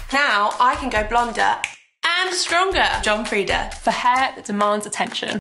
Now I can go blonder and stronger. John Frieda, for hair that demands attention.